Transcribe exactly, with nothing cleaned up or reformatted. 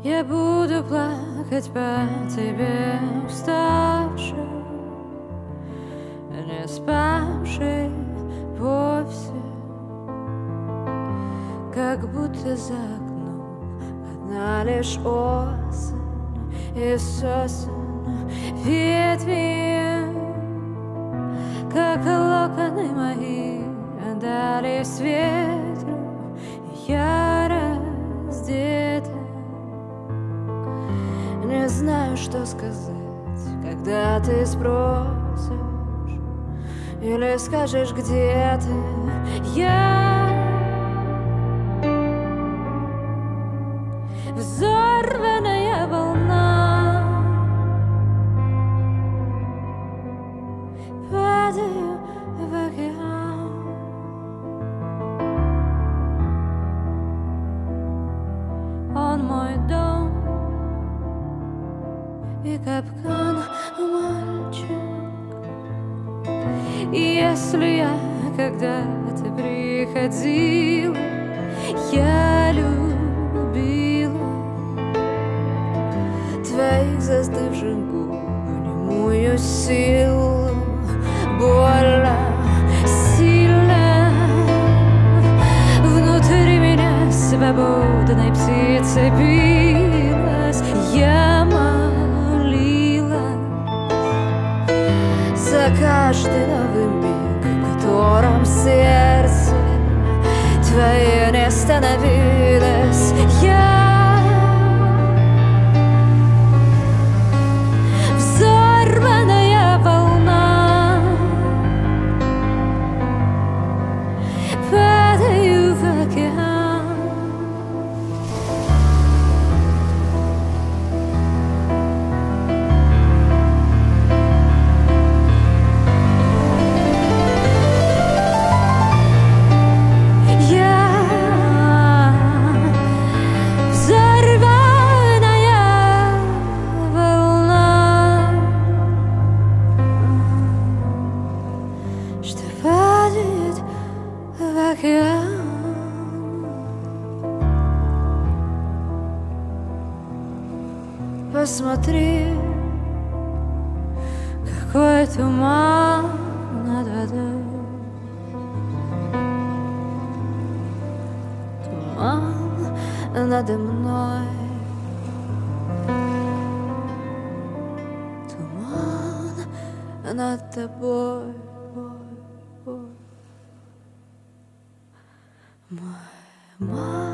Я буду плакать по тебе, уставший, не спавший вовсе, как будто за окном одна лишь осень и сосен ветви, как локоны мои отдались ветру, и я раздета. Не знаю, что сказать, когда ты спросишь или скажешь, где ты. Я взорванная волна, падаю в океан. Он мой дом и капкан, мальчик. И если я когда-то приходила, я любила твоих застывших губ, немую силу, больно, сильно. Внутри меня свободной птицей билась, я за каждый новый миг, в котором сердце твое не становилось. Я взорванная волна, падаю в океан. Посмотри, какой туман над водой, туман надо мной, туман над тобой, бой, бой. Мой, мой.